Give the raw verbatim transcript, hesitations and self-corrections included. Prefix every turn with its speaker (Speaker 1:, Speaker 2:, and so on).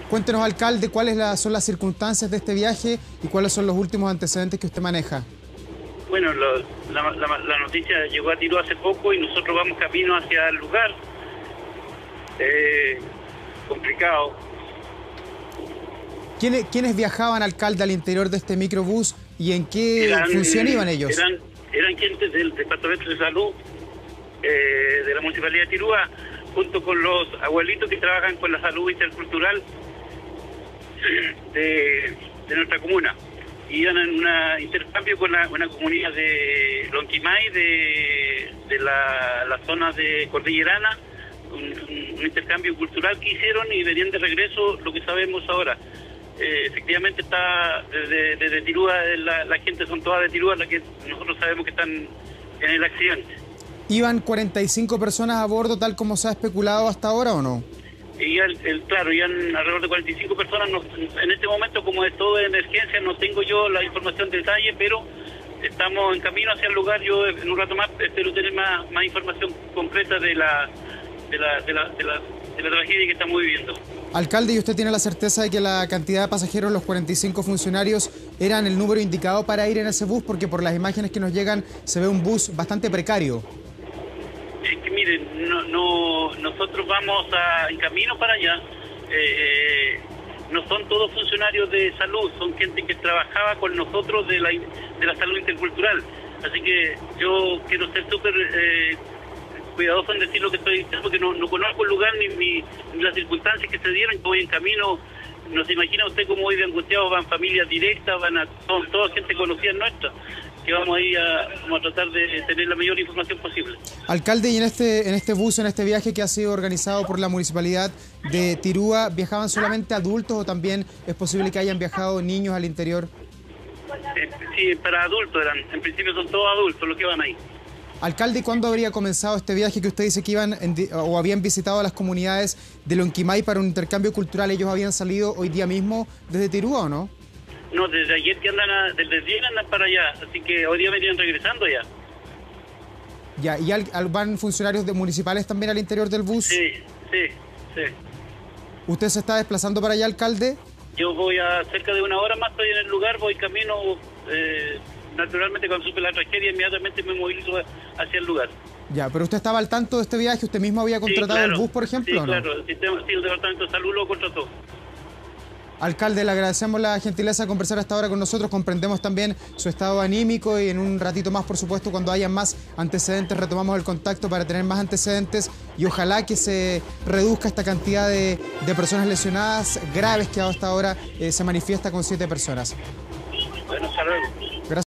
Speaker 1: Cuéntenos, alcalde, cuáles la- son las circunstancias de este viaje y cuáles son los últimos antecedentes que usted maneja.
Speaker 2: Bueno, lo- la, la- la noticia llegó a Tirúa hace poco y nosotros vamos camino hacia el lugar. Eh, complicado.
Speaker 1: ¿Quiénes, quiénes viajaban, alcalde, al interior de este microbús y en qué
Speaker 2: Eran,
Speaker 1: función iban ellos?
Speaker 2: Eran, eran gente del Departamento de Salud eh, de la Municipalidad de Tirúa, junto con los abuelitos que trabajan con la salud intercultural de, de nuestra comuna. Iban en un intercambio con la, una comunidad de Lonquimay, de, de la, la zona de Cordillerana, un, un intercambio cultural que hicieron y venían de regreso, lo que sabemos ahora. Eh, efectivamente está desde, desde Tirúa, la, la gente son todas de Tirúa, la que nosotros sabemos que están en el accidente.
Speaker 1: ¿Iban cuarenta y cinco personas a bordo, tal como se ha especulado hasta ahora, o no?
Speaker 2: Y el, el, claro, ya alrededor de cuarenta y cinco personas. No, en este momento, como es todo de emergencia, no tengo yo la información de detalle, pero estamos en camino hacia el lugar. Yo en un rato más espero tener más, más información concreta de la, de la, de la, de la, de la tragedia que estamos viviendo.
Speaker 1: Alcalde, ¿y usted tiene la certeza de que la cantidad de pasajeros, los cuarenta y cinco funcionarios, eran el número indicado para ir en ese bus? Porque por las imágenes que nos llegan se ve un bus bastante precario.
Speaker 2: Es que miren, no, no, nosotros vamos a, en camino para allá. Eh, no son todos funcionarios de salud, son gente que trabajaba con nosotros de la, de la salud intercultural. Así que yo quiero ser súper eh, cuidadoso en decir lo que estoy diciendo, porque no, no conozco el lugar ni, ni, ni las circunstancias que se dieron. Voy en camino, no se imagina usted cómo hoy de angustiados van familias directas, van a son toda gente conocida nuestra, que vamos a ir a, vamos a tratar de tener la mayor información posible.
Speaker 1: Alcalde, y en este, en este bus, en este viaje que ha sido organizado por la Municipalidad de Tirúa, ¿viajaban solamente adultos o también es posible que hayan viajado niños al interior?
Speaker 2: Eh, sí, para adultos eran, en principio son todos adultos los que van ahí.
Speaker 1: Alcalde, ¿cuándo habría comenzado este viaje que usted dice que iban en, o habían visitado las comunidades de Lonquimay para un intercambio cultural? ¿Ellos habían salido hoy día mismo desde Tirúa o no?
Speaker 2: No, desde ayer que andan, a, desde ayer andan para allá, así que hoy día venían regresando ya.
Speaker 1: Ya, ¿y al, al, van funcionarios de municipales también al interior del bus?
Speaker 2: Sí, sí, sí.
Speaker 1: ¿Usted se está desplazando para allá, alcalde?
Speaker 2: Yo voy a cerca de una hora más, estoy en el lugar, voy camino, eh, naturalmente cuando supe la tragedia inmediatamente me movilizo hacia el lugar.
Speaker 1: Ya, pero usted estaba al tanto de este viaje, ¿usted mismo había contratado sí, claro, el bus, por ejemplo?
Speaker 2: Sí,
Speaker 1: ¿o no?
Speaker 2: claro, el, sistema, sí, el Departamento de Salud lo contrató.
Speaker 1: Alcalde, le agradecemos la gentileza de conversar hasta ahora con nosotros, comprendemos también su estado anímico y en un ratito más, por supuesto, cuando haya más antecedentes, retomamos el contacto para tener más antecedentes y ojalá que se reduzca esta cantidad de, de personas lesionadas graves que hasta ahora eh, se manifiesta con siete personas.
Speaker 2: Bueno, hasta luego.
Speaker 1: Gracias.